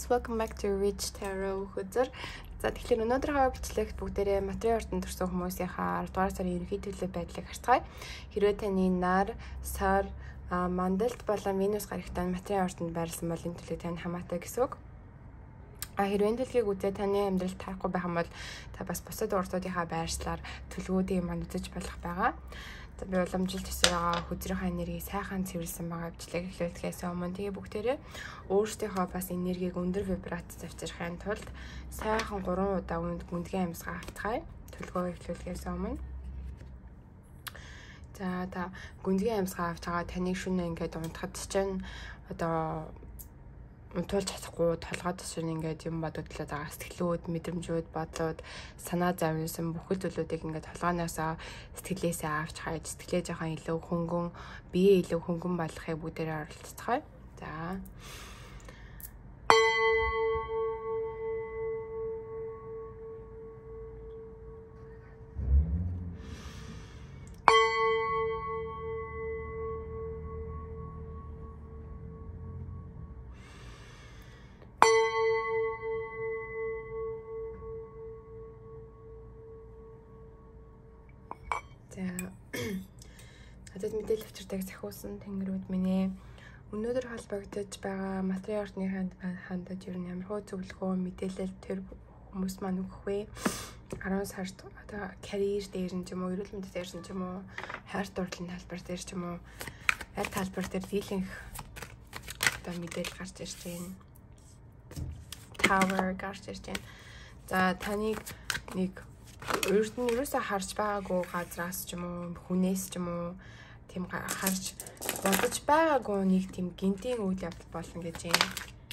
guys, welcome back to Rich Tarot Хүзэр. За тэгэхээр өнөөдрийнхөө бичлэгт бүгдээрээ материал ордонд төрсэн хүмүүсийнхаа 10 дугаар сарын ерөнхий төлөв байдлыг харцгаая. Хэрвээ таны нар, сар, мандалт болон Венус гарагтай материал ордонд байрласан бол энэ төлөв тань хамаатай гэсэн үг. Хэрвээ энэ төлөвийг үзээ таны амьдралд тарахгүй байх юм бол та бас бусад урдуудынхаа байршлаар төлөвүүдийг манд үзэж болох байгаа. За би уламжилт төсөөгөө хүзрийнхаа энергийг сайхан цэвэрлсэн байгаа бичлэг эхлүүлэхээс өмнө тэгээ бүгдээрээ өөрсдийнхөө бас энергийг өндөр вибрац завчрахын тулд сайхан 3 удаа гүндгэн амьсгаа автгая. Төлөвөө эхлүүлэхээс өмнө. За та гүндгэн амьсгаа авч байгаа таны шөнө ингээд унтахад чинь одоо унтуулж чадахгүй толгойд шин ингээд юм бодогдлоо байгаа сэтгэлүүд, мэдрэмжүүд, бодлууд, санаа зовнилсан бүхэл зүйлүүдийг ингээд толгойноосоо сэтгэлээсээ авч хайж сэтгэлээ жоохон илүү хөнгөн, биеэ илүү хөнгөн болгохыг бүгдээрээ оролцгоё. За. Надад мэдээлэл авчирдаг захиусан тэнгэрүүд минь өнөөдөр холбогдож байгаа материал ордны хандад ер нь ямар хөө зөвлөгөө мэдээлэл тэр хүмүүс маань өгөх вэ? 10 сард одоо карьер дээр нь ч юм уу, эрүүл мэндийн дээр нь ч юм уу, хайр дурлалын талбар дээр ч юм уу, аль талбар дээр дийлэнх одоо мэдээлэл гарч ирж байна. Tower гарч ирж байна. За таныг нэг ерөөсөө харж байгаагүй газраас ч юм уу, хүнээс ч юм уу тийм харж бодож байгаагүй нэг тийм гинтийн үйл явдал болно гэж юм.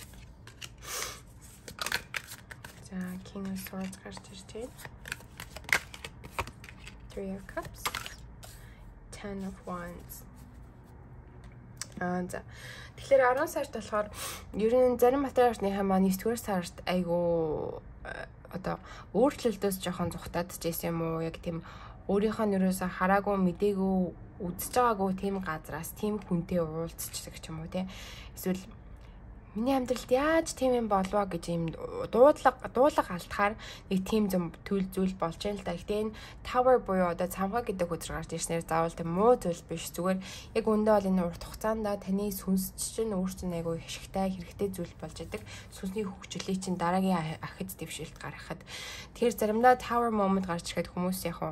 За King of Swords гарч ирж байна. 3 of Cups, 10 of Wands. За тэгэхээр 10 сард болохоор ер нь зарим материал ордныхаа маань 9-р сард айгу одоо өөрчлөлтөөс жоохон зүхтаад жийсэн юм уу, яг тийм өөрийнхөө нэрөөсөө хараагүй мдээгүй үзэж байгаагүй тийм газраас тийм хүнтэй уулзчихдаг ч юм уу те. Эсвэл миний амьдралд яаж тийм юм болов гэж юм дуулага алтахаар нэг тийм зүйл болж байна л да. Гэтэ энэ Tower буюу одоо цамгаа гэдэг хүзэр гарч ирснээр заавал тийм муу зүйл биш, зүгээр яг өндөө бол энэ урт хугацаанд таны сүнс чинь өөрсдөө айгүй хашигтай хэрэгтэй зүйл болж идэг. Сүнсний хөгжлийг чинь дараагийн ахид дэвшилт гаргахад тэгэхээр заримдаа Tower moment гарч ирэхэд хүмүүс яг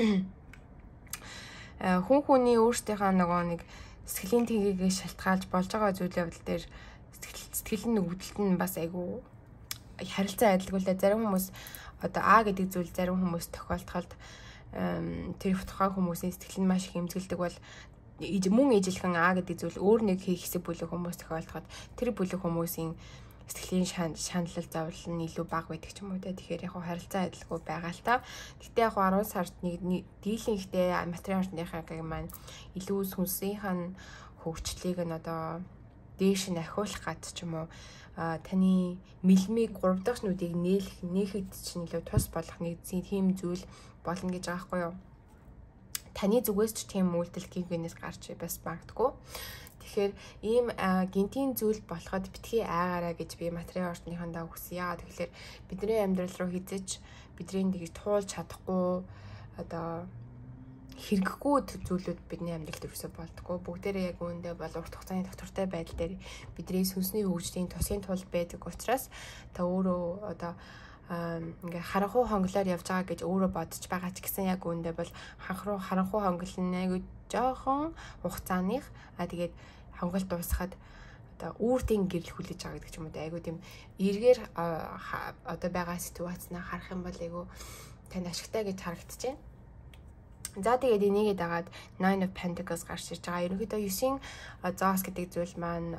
хүн хүний өөрсдийнхөө нэг сэтгэлийн тгийг шалтгаалж болж байгаа зүйл явдал дээр сэтгэлийн өвдөлт нь бас айгүй харилцаа адилгүйтэй. Зарим хүмүүс одоо А гэдэг зүйл зарим хүмүүс тохиолдоход тэр тухайн хүмүүсийн сэтгэл нь маш их эмзэглэдэг бол мөн ижилхэн А гэдэг зүйл өөр нэг хийх хэсэг бүлэг хүмүүс тохиолдоход тэр бүлэг хүмүүсийн сэтгэлийн шаналл зовлол нь илүү бага байдаг ч юм уу те. Тэгэхээр яг харилцаа адилгүй байгаа л та. Гэтэ яг 10 сард нэг дийлэнхтэй материал ордныхаа маань илүү сүнсийн хөгжлийг нь одоо дээш нь ахиулах гад ч юм уу таны мэлмиг 3 дахь нүдийг нээхэд чинь илүү тус болох нэг тийм зүйл болно гэж байгаа байхгүй юу? Таны зүгээс ч тийм үйлдэл гингэнээс гарч бас магадгүй. Тэгэхээр ийм гинтийн зүйл болоход битгий айгаараа гэж би материал ордныхандаа хүсье. Яагаад тэгэхээр бидний амьдрал руу хизэж бидний тэгж туулж чадахгүй одоо хэрэггүй зүйлүүд бидний амьдралд ерөөсөө болдгоо. Бүгдээрээ яг үүндээ бол урт хугацааны доктортой байдал дээр бидний сүнсний хөгжлийн тусын тулд байдаг учраас та өөрөө одоо ингээ харанхуй хонглоор явж байгаа гэж өөрөө бодож байгаа ч гэсэн яг үүндээ бол харанхуй хонгол нь айгүй жоохон хугацааных тэгээд хонголт дуусахад одоо үүртийн гэрэл хүлээж байгаа гэдэг ч юм уу. Айгүй тийм эргээр одоо байгаа ситуацнаа харах юм бол айгүй тань ашигтай гэж харагдчихэв. За тэгээд энийгээ дагаад 9 of Pentacles гарч ирж байгаа. Ерөнхийдөө 9-ийн зоос гэдэг зүйл маань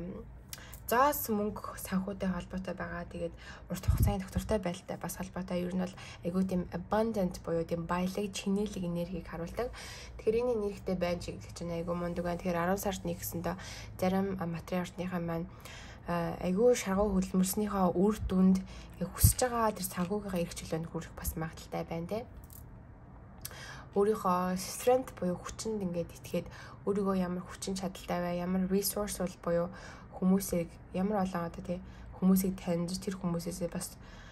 зоос мөнгө санхүүтэй холбоотой байгаа. Тэгээд урт хугацааны доктортой байлтай бас холбоотой. Ер нь бол айгүй тийм abundant буюу тийм баялаг, чинэлэг энергийг харуулдаг. Тэгэхээр энэ энергитэй байна ч гэдэг чинь айгүй мундаг байна. Тэгэхээр 10 сард нэгсэндээ зарим материал ордныхаа маань айгүй шаргуу хөдөлмөрснийхөө үр дүнд хүсэж байгаа тэр санхүүгийнхаа эрх чөлөөнд хүрэх бас магадaltaй байна те. Өөрийнхөө strength буюу хүчинд ингээд итгээд өөрийгөө ямар хүчин чадалтай бай, ямар resource бол буюу хүмүүсийг ямар олон одоо тий хүмүүсийг таньж тэр хүмүүсээсээ бас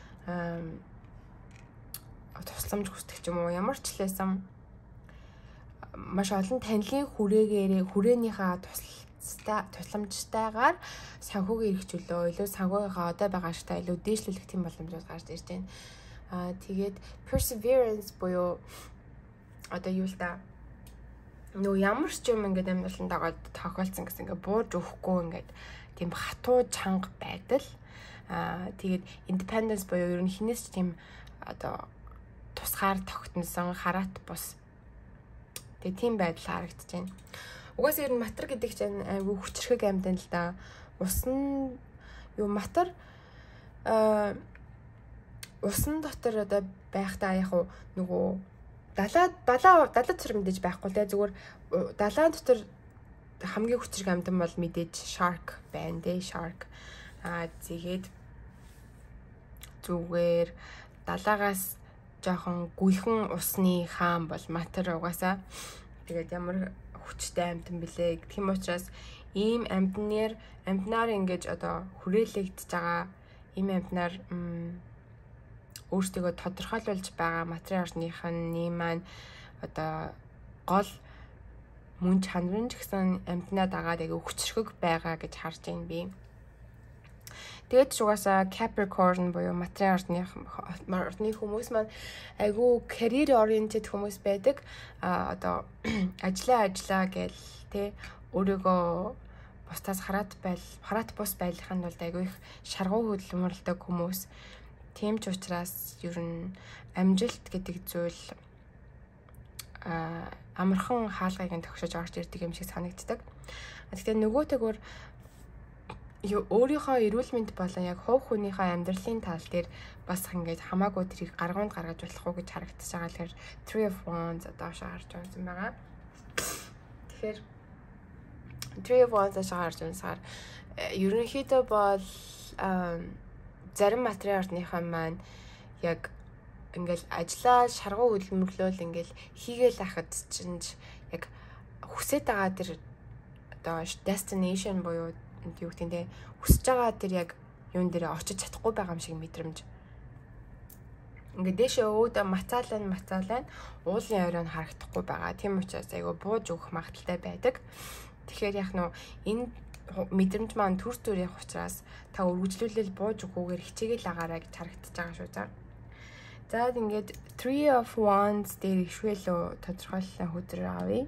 тусламж хүсдэг ч юм уу, ямар ч лээсэн маш олон танилын хүрээнийхээ тусламжтайгаар санхүүгээ эрхжүүлөө, илүү санхүүгийнхаа одоо байгаа ашигтай илүү дээшлүүлэх тийм боломжууд гарч ирж байна. Тэгээд perseverance буюу одоо юу л да нөө ямар ч юм ингээд амьдралын дагаад тохиолдсон гэсэн ингээд бууж өгөхгүй ингээд тийм хатуу чанга байдал. Тэгээд independence буюу ер нь хинээс ч тийм одоо тусгаар тогтносон хараат бус. Тэгээд тийм байдал харагдаж байна. Угаасаа ер нь матар гэдэг чинь айгүй хүчрхэг амьтан л да. Усан юу матар усан дотор одоо байхдаа яг нөгөө далаа дотор мэдээж байхгүй л те зүгээр далайн дотор хамгийн хүчрэг амьтан бол мэдээж shark байна те shark. Тэгээд зүгээр далаагаас жоохон гүйлхэн усны хаан бол матар угаасаа тэгээд ямар хүчтэй амьтан билээ. Тийм учраас ийм амьтнаар ингэж одоо хүрээлэгдэж байгаа ийм амьтнаар өөрсдөө тодорхойлуулж байгаа материалныхны маань одоо гол мөн чанарын ч гэсэн амьтнаа дагаад айгүй хүчрхэг байгаа гэж харж байна би. Тэгээд угаасаа Capricorn буюу материалны хүмүүс маань айгүй career oriented хүмүүс байдаг. Одоо ажиллаа гэл тэ өөрийгөө бусдаас хараат бус байхын тулд айгүй их шаргуу хөдөлмөрлөдөг хүмүүс. Тийм ч учраас ер нь амжилт гэдэг зүйл амархан хаалгыг нь тогшож орж ирдэг юм шиг санагддаг. Гэхдээ нөгөөтэйгөр өөрийнхөө эрүүл мэнд болон яг хувь хүнийхээ амьдралын тал дээр бас ингэж хамаагүй тэрийг гаргуунд гаргаж болох уу гэж харагдаж байгаа. Тэгэхээр Three of Wands доошо харж байгаа юм байна. Тэгэхээр Three of Wands доошо харж байгаасаар ерөнхийдөө бол зарим материалынхаа маань яг ингээл ажиллаа шаргуу хөдөлмөрлөөл ингээл хийгээл ахад чинь яг хүсэж байгаа тэр одоо destination буюу юу гэдэг нь хүсэж байгаа тэр яг юун дээр очиж чадахгүй байгаа юм шиг мэдрэмж. Ингээд дэшээ өөдөө мацаалаа уулын оройн харагдахгүй байгаа. Тийм учраас айгаа бууж өгөх магадaltaй байдаг. Тэгэхээр яг нөө энэ мэдрэмж маань төр төрөх учраас та үргэлжлүүлэл бууж өгөхгүйгээр хичээгээл агаараа гэж харагдаж байгаа шүү за. За ингээд Three of Wands дээр ишвэлөө тодорхойлолын хөдөр авъя.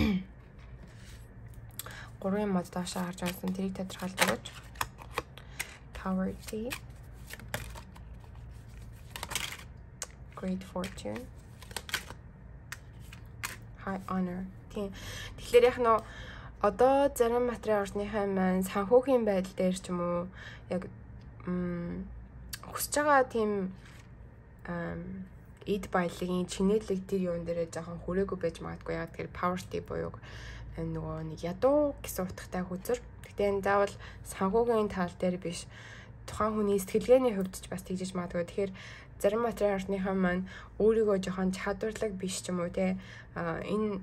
3 мод доошоо харж байсан тэрийг тодорхойлж өгөөч. Tower T. Great Fortune. High Honor. Тэгэхээр яг нөө одоо зарим материалынхаа маань санхүүгийн байдал дээр ч юм уу яг хүсэж байгаа тийм эд баялагын чинэлэг тэр юун дээрээ жоохон хүрээгүй байж магадгүй. Яг тэр poverty буюу нөгөө нэг ядуу гэсэн утгатай хүзэр. Гэхдээ энэ заавал санхүүгийн тал дээр биш. Тухайн хүний сэтгэлгээний хувьд ч бас тэгжиж магадгүй. Тэгэхээр зарим материалынхаа маань өөрийгөө жоохон чадварлаг биш ч юм уу те энэ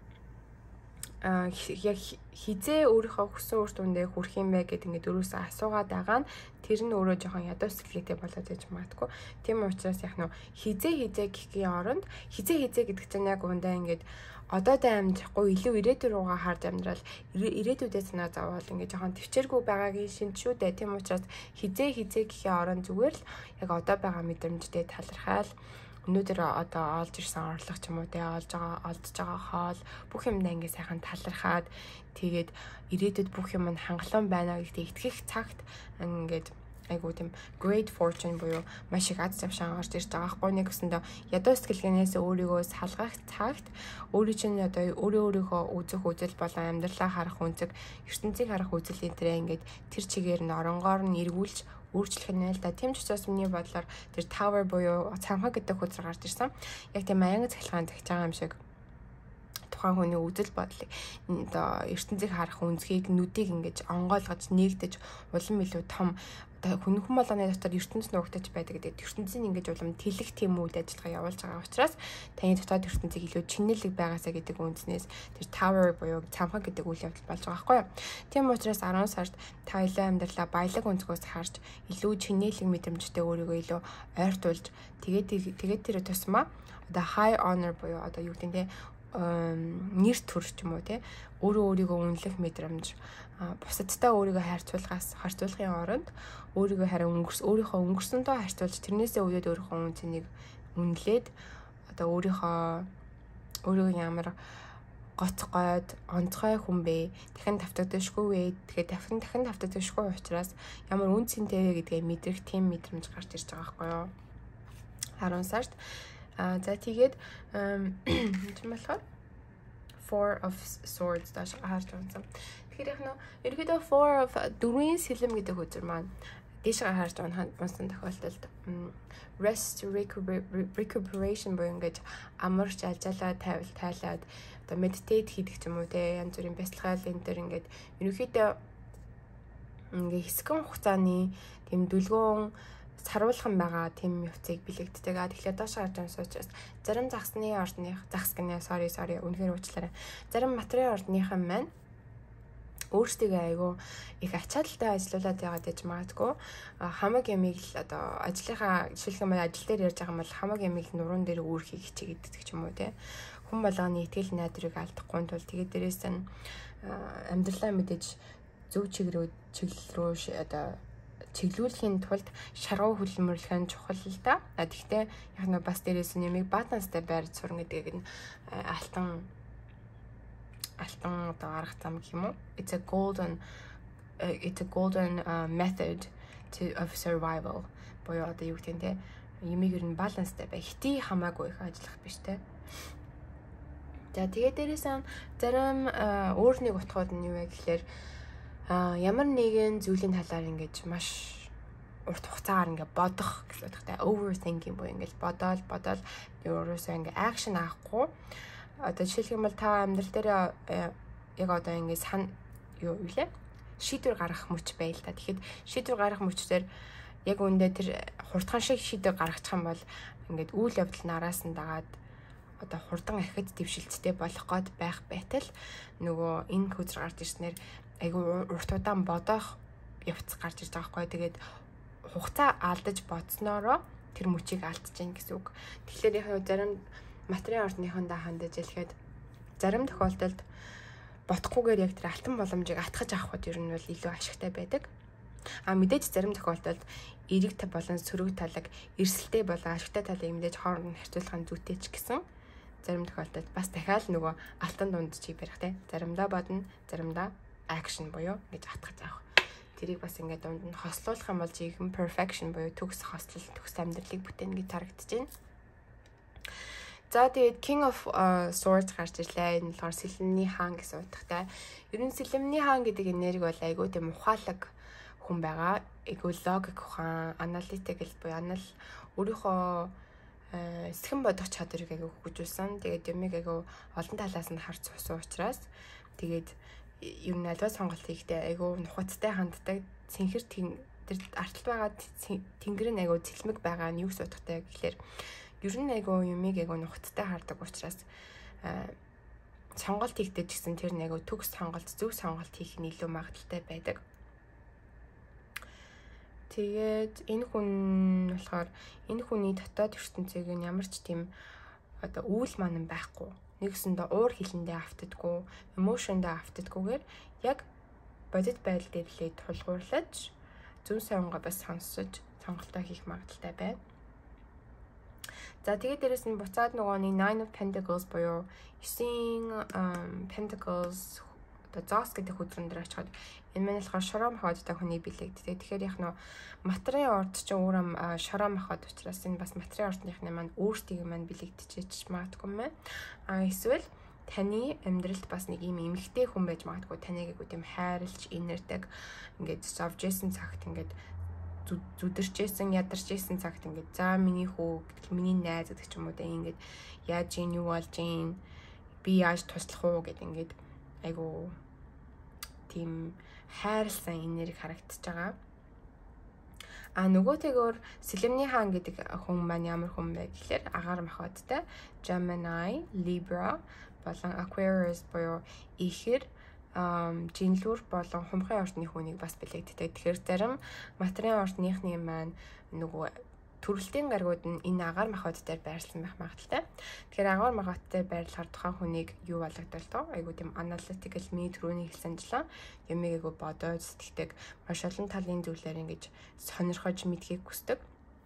яг хизээ өөрийнхөө хүссэн үр дүндээ хүрэх юм бэ гэд ингээд өрөөсөө асуугаад байгаа нь тэр нь өөрөө жоохон ядуу сэтгэлгээтэй болоод байж магадгүй. Тийм учраас яг нөө хизээ гэхийн оронд хизээ гэдэг чинь яг үндэ ингээд одоотой амьдрахгүй илүү ирээдүйн руугаа харж амьдрал ирээдүйдээ санаа зовоол ингээд жоохон төвчээргүй байгаагийн шинж шүү дээ. Тийм учраас хизээ гэхийн оронд зүгээр л яг одоо байгаа мэдрэмжтэй талархаал өнөөдөр одоо олж ирсэн орлого ч юм уу те олдж байгаа хоол бүх юмдаа ингээ сайхан талархаад тэгээд ирээдүйд бүх юм нь хангалуун байна гэдэгт итгэх цагт ингээд айгуу тийм great fortune буюу маш их аз завшаан орж ирж байгаа хгүй нэг өсөндөө ядуу сэтгэлгээнээс өөрийгөө салгах цагт өөрийн чинь одоо өөрийнхөө үзэх үзэл болон амьдралаа харах үнцэг ертөнцийг харах үзэл энтрээ ингээд тэр чигээр нь оронгоор нь эргүүлж өөрчлөх нь л да. Тийм ч учраас миний бодлоор тэр tower буюу цамхаг гэдэг хөзөр гарч ирсэн. Яг тийм аян цахилгаан загж байгаа юм шиг тухайн хүний үзэл бодлыг одоо ертөнцийг харах үнцгийг нүдийг ингэж онгойлгож нэгдэж улам илүү том хүн болгоны дотор ертөнц нуугдаж байдаг гэдэг ертөнцийн ингэж улам тэлэх тийм үйл ажиллагаа явуулж байгаа учраас таны дотоод ертөнцийг илүү чинэлэг байгаасаа гэдэг үндснээс тэр tower буюу цамхаг гэдэг үйл явдал болж байгаа байхгүй юу. Тийм учраас 10 сард та илүү амьдралаа баялаг өнцгөөс харж илүү чинэлэг мэдрэмжтэй өөрийгөө илүү ойртуулж тэгээд тэр тусмаа одоо high honor буюу одоо юу гэдэг нь нэр төр ч юм уу те өөрийгөө үнэлэх мэдрэмж бусадтай өөрийгөө харьцуулахын оронд өөрийгөө харин өөрийнхөө өнгөрсөндөө харьцуулж тэрнээсээ үдээд өөрийнхөө үнцнийг үнэлээд одоо өөрийгөө ямар гоцгойд онцгой хүн бэ дахин давтагдчихгүй вэ тэгэхээр дахин давтагдчихгүй учраас ямар үнцэнтэй вэ гэдгээ мэдрэх тийм мэдрэмж гарч ирж байгаа байхгүй юу 10 сард за тэгээд юм болохоор Four of Swords даш харж байгаа юм. Тэгэхээр яг нөө ерөөдөө Four of дөрвийн сэлэм гэдэг үзэр маань дээшээ харж байгаа унсан тохиолдолд rest recuperation буюу ингэж амарч алжаалаа тайлаад одоо meditate хийдэг ч юм уу те янз бүрийн бясалгал энэ төр ингээд ерөөдөө ингээ хэсгэн хугацааны тэм дүлгөөн саруулхан байгаа тийм явцыг бэлэгддэг. Тэгэхээр доош гарч байгаа учраас зарим загас гинэ үнэхээр уучлаарай. Зарим материалын ордныхан маань өөрсдөө айгүй их ачаалттай ажиллаулаад яваад яж магадгүй хамаг ямиг л одоо ажлынхаа жишээлх юм ажил дээр ярьж байгаа юм бол хамаг ямиг нуруунд дээр үүрхийг хичээгээд ч юм уу те хүн болгоны итгэл найдварыг алдахгүй тул тэгээд дээрээс нь амьдралаа мэдээж зөв чиглэл рүү одоо чиглүүлэхийн тулд шаргуу хөдөлмөрлөх нь чухал л да. Гэхдээ яг нь бас дээрээс нь юмыг баланстай байрж сурна гэдэг нь алтан одоо арга зам гэх юм уу? It's a golden method of survival. Боёо одоо юу гэдэг нь юмыг ер нь баланстай бай. Хити хамаагүй их ажиллах биш те. За тэгээд дээрээс нь зарим өөр нэг утгууд нь юу вэ гэхээр ямар нэгэн зүйлийн талаар ингэж маш урт хугацаагаар ингэ бодох гэж бодохтой overthinking буюу ингэж бодоол ерөөсөө ингэ action авахгүй одоо жишээлх юм бол та амьдрал дээр яг одоо ингэ юу вэ шийдвэр гаргах мөч байл та. Тэгэхэд шийдвэр гаргах мөчтөр яг үүндээ тэр хурдхан шиг шийдвэр гаргачих юм бол ингээд үйл явдал нараас нь дагаад одоо хурдан ахид дэвшилттэй болох гээд байх байтал нөгөө энэ хүзэр гарч ирснээр айгүй урт удаан бодох явц гарч ирж байгаа хгүй. Тэгээд хугацаа алдаж бодсноороо тэр мөчийг алдаж гин гэсэн үг. Тэгэхээр яг зарим материалын ордныхондоо хандаж хэлэхэд зарим тохиолдолд бодохгүйгээр яг тэр алтан боломжийг атгаж авахд ер нь бол илүү ашигтай байдаг. Мэдээж зарим тохиолдолд эерэг болон сөрөг талаг эрсэлтэй болон ашигтай талыг мэдээж хооронд нь харьцуулах нь зүйтэй ч гэсэн зарим тохиолдолд бас дахиад нөгөө алтан дунд чиг барих те. Заримдаа бодно, заримдаа action буюу гэж атгаж авах. Тэрийг бас ингээд дунд нь хослуулах юм бол жинхэнэ perfection буюу төгс хослол, төгс амьдралыг бүтээнэ гэж харагдаж байна. За тэгээд King of Swords гарч ирлээ. Энэ болохоор сэлэмний хаан гэсэн утгатай. Ер нь сэлэмний хаан гэдэг энерги бол айгүй тийм ухаалаг хүн байгаа. Айгүй логик ухаан, аналитикл буюу өөрийнхөө эсхэн бодох чадварыг айгүй хөгжүүлсэн. Тэгээд юмыг айгүй олон талаас нь харж суусан учраас тэгээд ер нь аливаа сонголт хийхдээ айгүй нухацтай ханддаг. Цэнхэр тэр арталт байгаа тэнгэр нь айгүй цэлмэг байгаа нь юу гэсэн утгатай гэхээр ер нь айгүй юмыг айгүй нухацтай хардаг учраас сонголт хийхдээ ч гэсэн тэр айгүй төгс сонголт, зөв сонголт хийх нь илүү магадaltaй байдаг. Тэгээд энэ хүн болохоор энэ хүний дотоод ертөнцийг нь ямар ч тийм одоо үйл манан байхгүй. Нэгсэндээ уур хилэндээ автдаггүй, эмошондоо автдаггүйгээр яг бодит байдал дээр л тулгуурлаж зөв сонгоо бас сонсож сонголтоо хийх магадaltaй байна. За тэгээд дээрэс нь буцаад нөгөө Nine of Pentacles буюу 9 Pentacles одоо Зоос гэдэг хөдрөн дээр очиход энэ маань болохоор шороо махбодтой хүний билэгддэг. Тэгэхээр яг нөө материалын орд чинь өөр шороо махбод учраас энэ бас материалын ордныхны маань өөртөө маань билэгдэж магадгүй юм байна. Эсвэл таны амьдралд бас нэг юм эмгтэй хүн байж магадгүй. Таныг айгуу тийм хайрлж, инэрдэг, ингээд зовж исэн цагт ингээд зүдэрч исэн, ядарч исэн цагт ингээд за миний хүү гэдэг миний найз гэдэг ч юм уу да ингээд яаж ийн юу болж ийн би яаж туслах уу гэдэг ингээд айгуу тийм хайрлсан энерги харагдаж байгаа. Нөгөөтэйгөр Сэлэмний хаан гэдэг хүн маань ямар хүн бэ гэхээр агаар махбодтой Gemini, Libra болон Aquarius буюу Ихэр жинлүүр болон хумхын орчны хүнийг бас бэлэгддэг. Тэгэхээр зарим материалын орчныхны маань нөгөө төрөлтийн гаригууд нь энэ агаар махбод дээр байрлсан байх магадaltaй. Тэгэхээр агаар махбод дээр байрлахаар тухайн хүнийг юу болгодог тоо? Айгуу тийм analytical миний түрүүний хэлсэнчлэн юмыг айгуу бодоод сэтгэдэг, маш олон талын зүйлээр ингэж сонирхож мэдхийг хүсдэг.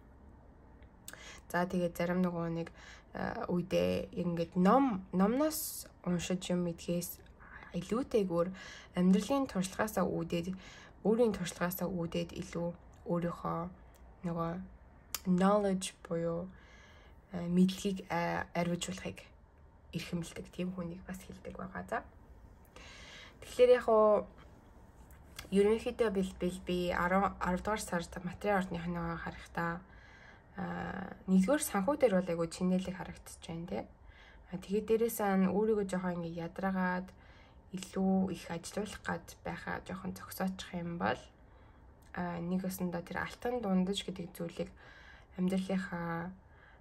За тэгээд зарим нөгөө нэг үедээ ингэж номноос уншиж юм мэдхээс илүүтэйгүр амьдралын туршлагаасаа үүдээд өөрийн туршлагаасаа үүдээд илүү өөрийнхөө нөгөө knowledge буюу мэдлэгийг арвижуулахыг эрхэмлдэг тийм хүнийг бас хэлдэг байгаа. За. Тэгэхээр яг уу ерөнхийдөө би 10 дугаар сард материалын орчныхоо харахтаа нэгдүгээр санхүү дээр бол айгу чинэлэг харагдаж байна тий. Тэгээд дээрээс нь өөрийгөө жоохон ингэ ядраагаад илүү их ажилуулах гад байхаа жоохон зогсоочих юм бол нэг өсөндөө тэр алтан дундаж гэдэг зүйлийг амьдралынхаа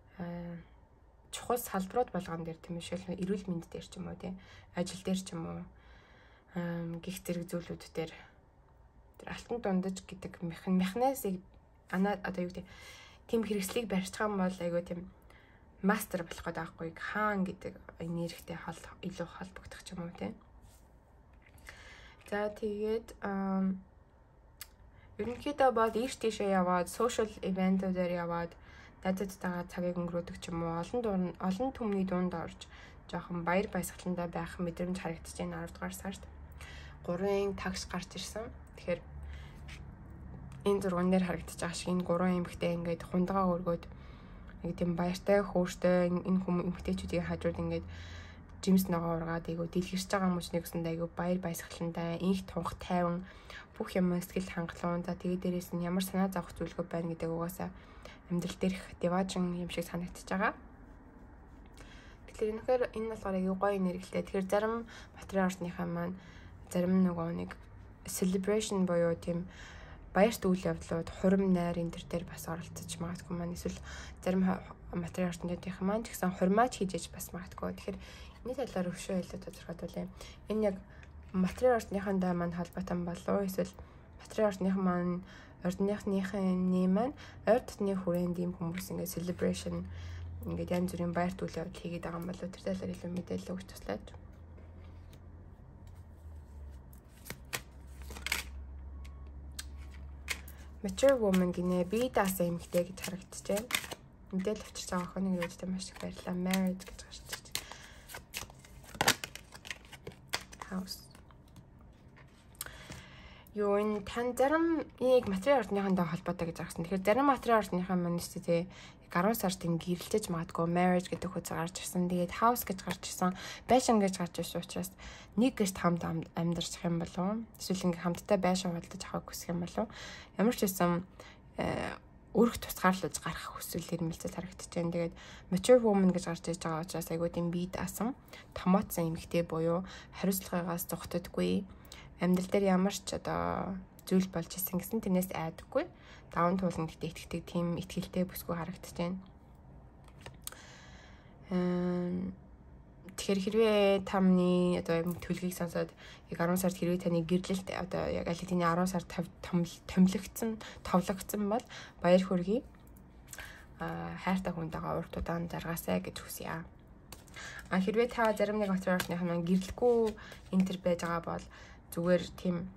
чухал салбарууд болгон дээр тийм шил эрүүл мэнд дээр ч юм уу тий ажил дээр ч юм уу гих зэрэг зүйлүүд дээр тэр алтан дундаж гэдэг механизмыг одоо юу гэдэг тийм хэрэгслийг барьчих юм бол айгүй тийм мастер болох гэдэг аахгүй хаан гэдэг энергитэй илүү холбогдох ч юм уу тий. За тэгээд ерөнхийдөө бол ийш тийшээ яваад social event-уудаар яваад найзуудтайгаа цагийг өнгөрөөдөг ч юм уу олон түмний дунд орж жоохон баяр баясгалантай байх мэдрэмж харагдаж байна 10 дугаар сард 3 тагш гарч ирсэн. Тэгэхээр энэ зурган дээр харагдаж байгаа шиг энэ 3 эмэгтэй ингээд хундагаа өргөөд нэг тийм баяртай хөөртэй энэ эмэгтэйчүүдийн хажууд ингээд жимс ногоо ургаад айгу дэлгэрч байгаа юм шиг нэгсэнд айгу баяр баясгалантай инх тунх тайван бүх юм сэтгэл хангалуун. За тэгээд дээрээс нь ямар санаа зовох зүйлгүй байна гэдэг угаасаа амьдрал дээрх деважин юм шиг санагдчихж байгаа. Тэгэхээр энэхээр энэ болохоор айгу гоё энергитэй. Тэгэхээр зарим материалын орчныхаа маань зарим нөгөө нэг celebration буюу тийм баярт үйл явдлууд, хурим найр энэ төр дээр бас оролцож магадгүй маань эсвэл зарим материалын орчнуудынх маань ч гэсэн хурмаач хийж бас магадгүй. Тэгэхээр энэ талаар өвшөө илүү тодорхойлуулъя. Энэ яг материалын орчныхандаа маань холбоотой болов эсвэл материалын орчных маань ордныхны маань ойр дотны хүрээнд ийм хүмүүс ингээд celebration ингээд янз бүрийн баярт үйл явдал хийгээд байгаа юм болов тэр талаар илүү мэдээлэл өгч туслаач. Mature woman гинэ би даасан эмэгтэй гэж харагдаж байна. Мэдээлэл авчирч байгаа охиныг өөдтэй маш их баярлалаа. Marriage гэж гарч ирж байна. House. Юу энэ тань зарим нэг материалын орчныхандаа холбоотой гэж гаргасан. Тэгэхээр зарим материалын орчныхаа манистэй тий 10 сард гэрэлтэж магадгүй marriage гэдэг хөз гарч ирсэн. Тэгээд house гэж гарч ирсэн. Байшин гэж гарч ирсэн учраас нэг гэрт хамт амьдарчих юм болов. Эсвэл ингээм хамтдаа байшин худалдаж авах хүсэх юм болов. Ямар ч байсан өрх тусгаарлаж гарах хүсвэл ирмэлцэл харагдаж байна. Тэгээд mature woman гэж гарч иж байгаа учраас айгуу тийм бие даасан, томооцсон эмэгтэй буюу хариуцлагаас зугтдаггүй. Амьдрал дээр ямар ч одоо зүйл болж исэн гэсэн тэрнээс айдаггүй. Даван туулан гэдэгт итгэдэг тийм ихтгэлтэй бүсгүй харагдаж байна. Тэгэхээр хэрвээ тамны одоо төлгийг сонсоод яг 10 сард хэрвээ таны гэрлэлт одоо яг аль хэдийн 10 сар товлогдсон бол баяр хүргэе. Хайртай хүнтэйгээ урт удаан заргаасай гэж хүсье. Хэрвээ та зарим нэг материалын маань гэрлэхгүй энэ төр байж байгаа бол зүгээр тийм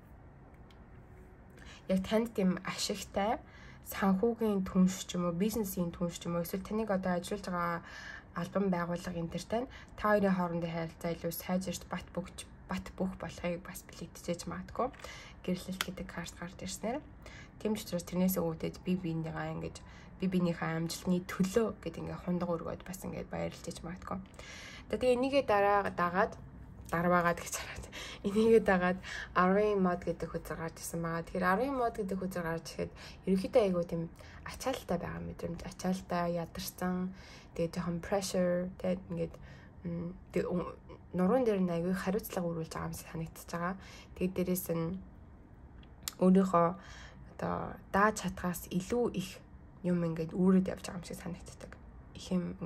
яг танд тийм ашигтай санхүүгийн түнш ч юм уу бизнесийн түнш ч юм уу эсвэл таныг одоо ажиллаж байгаа албан байгууллага энэ төр тань та хоёрын хоорондын харилцаа илүү сайжирч бат бөх болохыг бас бэлэгдчихэж магадгүй гэрлэлт гэдэг карт гарч ирснээр тийм ч учраас тэрнээсээ үүдээд би биенийгаа ингэж би биенийхээ амжилтны төлөө гэдэг ингээ хундаг өргөд бас ингээ баярлж магадгүй. Тэгээ энийгээ дагаад гэж хараад энийгээ дагаад 10 мод гэдэг хөзөр гарч ирсэн байгаа. Тэгэхээр 10 мод гэдэг хөзөр гарч ирэхэд ерөнхийдөө айгуу тийм ачаалттай байгаа мэдрэмж, ачаалттай ядарсан тэгээ жоохон pressure тэгээд ингээд нуруунд дээр айгүй хариуцлага өрүүлж байгаа юм шиг санагдчихж байгаа. Тэгээд дээрээс нь өөрийнхөө одоо дааж чадхаас илүү их юм ингээд үүрээд явж байгаа юм шиг санагддаг. Их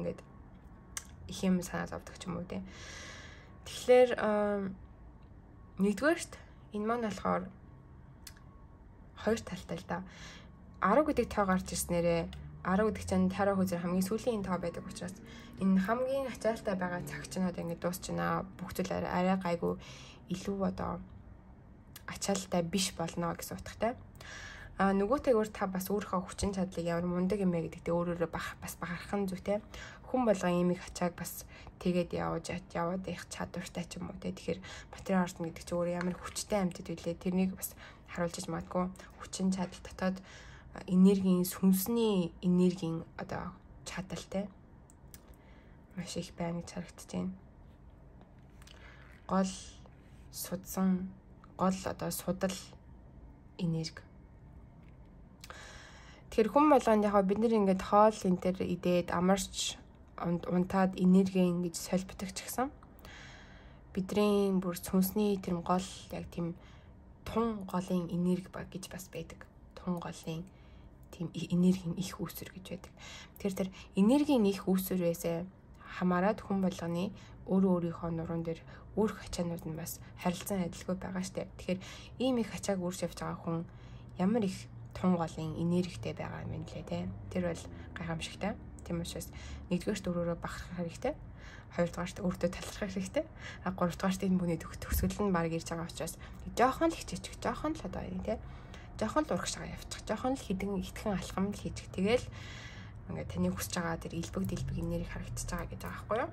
юм санаа зовдөг ч юм уу те. Тэгэхээр нэгдүгээрт энэ маань болохоор хоёр талтай л да. 10 гэдэг тоо гарч ирснээрээ 10 гэдэг чинь тараа хүзэр хамгийн сүүлийн тоо байдаг учраас энэ хамгийн ачаалтай байгаа цаг чинь одоо ингэ дуусчихна. Бүх зүйл арай гайгүй илүү одоо ачаалтай биш болно гэсэн утгатай. Нөгөөтэйгээр та бас өөрийнхөө хүчин чадлыг ямар мундаг юм бэ гэдэгтээ өөрөөрөө бас бахархан зүйтэй. Хүн болгон имийг ачааг бас тэгээд яваад их чадвартай ч юм уу те. Тэгэхээр материал орсон гэдэг чинь өөрөө ямар хүчтэй амьтад үлээ тэрнийг бас харуулж магадгүй. Хүчин чадал дотоод энергийн сүнсний энергийн одоо чадалтай маш их байна гэж харагдаж байна. Гол одоо судал энерги. Тэгэхээр хүн болгонд яг бид нэр ингээд хоол энэ төр идээд амарч унтаад энерги ингэж солбитогч гэсэн. Бидний бүр сүнсний тэр гол яг тийм тун голын энерги гэж бас байдаг. Тун голын тийм энергийн их үүсвэр гэж байдаг. Тэгэхээр тэр энергийн их үүсвэрээс хамаарат хүн болгоны өөрийнхөө нуруунд дээр үүрх ачаанууд нь бас харилцан адилгүй байгаа штеп. Тэгэхээр ийм их ачааг үүрч явж байгаа хүн ямар их тун голын энергитэй байгаа юм бэ те. Тэр бол гайхамшигтай. Тийм учраас нэгдүгээрт өөрөөрөө бахархах хэрэгтэй. Хоёрдугаарт өөртөө талархах хэрэгтэй. Гуравдугаарт энэ бүний төгсгөл нь баг ирж байгаа учраас жоохон л хичээчих, жоохон л одоо юм те. Жоохон л урагшаа явчих. Жоохон л итгэн алхам л хийчих. Тэгэл ингээд таны хүсэж байгаа тэр элбэг энерги харагдчихж байгаа гэж байгаа байхгүй юу?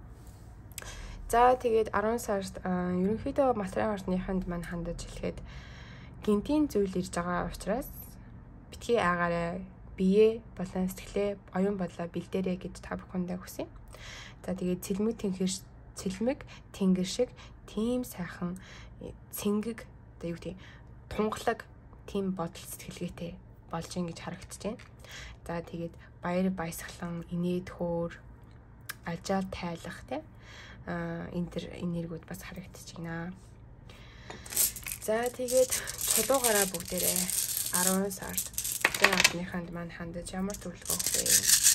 За тэгээд 10 сард ерөнхийдөө материал орсныханд маань хандаж хэлэхэд гинтийн зүйл ирж байгаа учраас битгий аагаарай, бие болон сэтгэлээ оюун бодлоо бэлдээрэй гэж та бүхэндээ хүсье. За тэгээд цэлмэг тэнгэр шиг тийм сайхан цэнгэг одоо юу гэдэг тунгалаг тийм бодол сэтгэлгээтэй болж ин гэж харагдаж байна. За тэгээд баяр баясгалан, инээд хөөр, ажаал тайлах те энэ төр энергиуд бас харагдаж байна. За тэгээд чулуугаараа бүгдээрээ 10 сард одныханд маань хандаж ямар төлөвлөгөө өгөх вэ?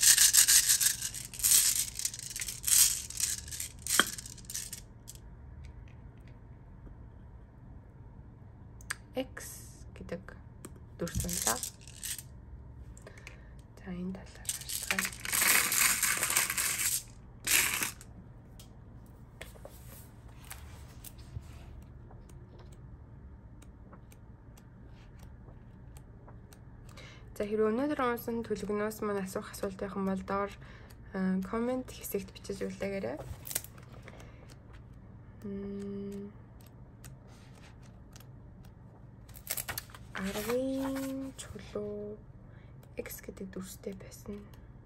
X гэдэг дүрсэнлээ. За энэ талаар харцгаая. За хэрвээ өнөөдөр онсон төлөвлөгөөс маань асуух асуулт байх юм бол доор комент хэсэгт бичиж үлдээгээрэй. Арвын чулуу X гэдэг дүрстэй байсан.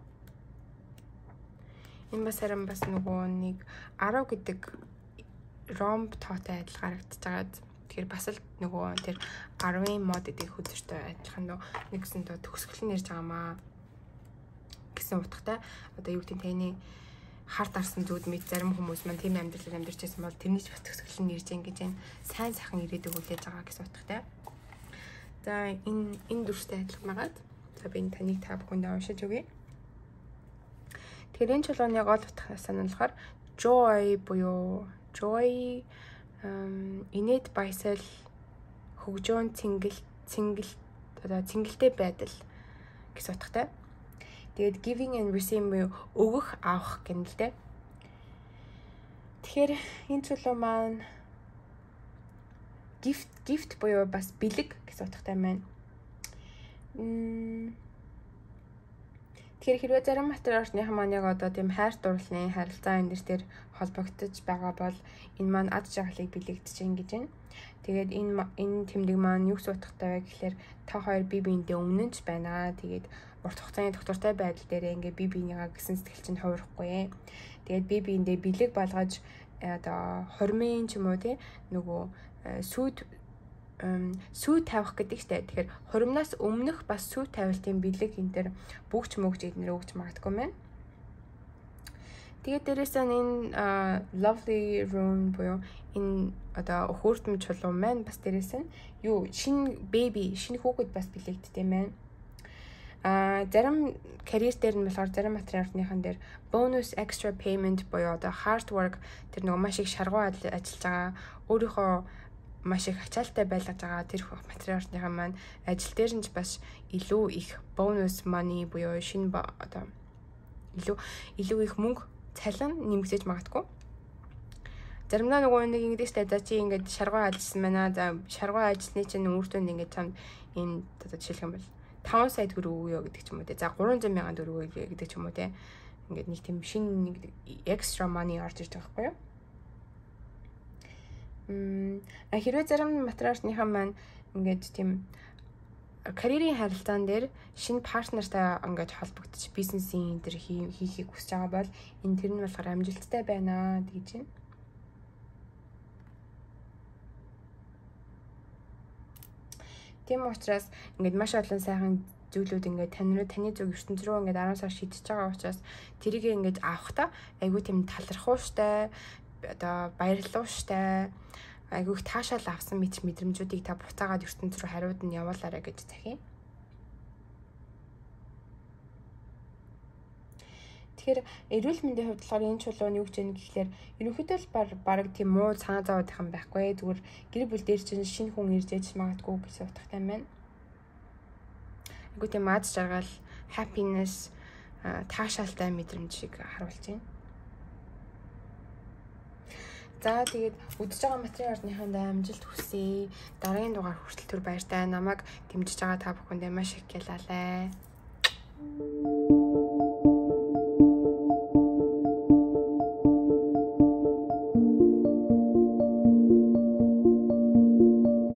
Энэ бас харин бас нөгөө нэг 10 гэдэг ромб тоотой адил харагдаж байгаа. Тэгэхээр бас л нөгөө тэр 10-ын мод гэдэг хөдөлтөй адилхан нэгсэн төгсгөл нь ирж байгаамаа гэсэн утгатай. Одоо юу гэдэг таны харт арсан зүуд мэд зарим хүмүүс маань тийм амьдралаар амьдарч байсан бол тэрний ч бас төгсгөл нь ирж ингэж энэ сайн сайхан ирээдүг хүлээж байгаа гэсэн утгатай. За энэ дүрстэй адилхан байгаад за би энэ таныг та бүхэндээ уншиж өгье. Тэгэхээр энэ чулууны гол утга санаалахаар joy буюу joy инээд баясал хөгжөөн цэнгэлтэй байдал гэсэн утгатай. Тэгээд giving and receiving буюу өгөх авах гэнэ л дээ. Тэгэхээр энэ чулуу маань gift буюу бас бэлэг гэсэн утгатай байна. Тэгэхээр хэрвээ зарим материал орсныхан маань яг одоо тийм хайр дурлалын харилцаа энэ төр холбогдож байгаа бол энэ маань ад жаргалыг бэлэгдэж ин гэж байна. Тэгээд энэ тэмдэг маань юу гэсэн утгатай вэ гэхээр та хоёр бие биендээ өмнө нь ч байна. Тэгээд урт хугацааны доктортой байдал дээр ингээ бие биенийгаа гэсэн сэтгэл чинь хувирахгүй. Тэгээд бие биендээ бэлэг болгож одоо хормын ч юм уу тий нөгөө сүйд тавих гэдэг чтэй. Тэгэхээр хуримнаас өмнөх бас сүйд тавилтын бэлэг энэ төр бүгч мөгж эднэр өгч магадгүй мэн. Тэгээд дээрээс нь энэ lovely room буюу энэ одоо хөөртөм чулуун маань бас дээрээс нь юу шинэ baby шинэ хүүхэд бас бэлэгддэг юм байна. Зарим career дээр нь болохоор зарим материалныхан дээр bonus extra payment буюу одоо hard work тэр нөгөө маш их шаргуу ажиллаж байгаа өөрийнхөө маш их ачаалттай байлгаж байгаа тэр материалныхан маань ажил дээр нь ч бас илүү их bonus money буюу шинэ одоо илүү их мөнгө цалин нэмэгдэж магадгүй. Заримдаа нөгөө нэг ингэдэж та чи ингээд шаргуу ажилласан байна. За шаргуу ажилласны чинь үр дүнд ингээд чамд энэ одоо жишээлх юм бол 5 сая төгрөг өгөө гэдэг ч юм уу те. За 300 мянган төгрөг өгөө гэдэг ч юм уу те. Ингээд нэг тийм шинэ нэг extra money орж ирж байгаа байхгүй юу? Хэрвээ зарим материалынхаа маань ингээд тийм карьерийн харилцаан дээр шинэ партнертай ингээд холбогдож бизнесийн энэ төр хийхийг хүсэж байгаа бол энэ тэр нь болохоор амжилттай байна гэж байна. Тийм учраас ингээд маш олон сайхан зүйлүүд ингээд таны зүг ертөнц рүү ингээд 10 сар шидэж байгаа учраас тэрийг ингээд авахдаа айгүй тийм талархууштай одоо баярлууштай айгүйх таашаал авсан мэдрэмжүүдийг та буцаагаад ертөнц рүү хариуд нь явуулаарай гэж захив. Тэгэхээр эрүүл мэндийн хувьд болохоор энэ чулуун юу гэж яах гэхээр ерөнхийдөө л баг тийм муу санаа зовоод их юм байхгүй. Зүгээр гэр бүл дээр чинь шинэ хүн ирж ээж магадгүй гэсэн утгатай байна. Айгуу тийм аз жаргал, happiness, таашаалтай мэдрэмжийг харуулж байна. За тэгээд үдэж байгаа материалынхаа амжилт хүсье. Дараагийн дугаар хүртэл түр баяртай намайг дэмжиж байгаа та бүхэндээ маш их ялалаа.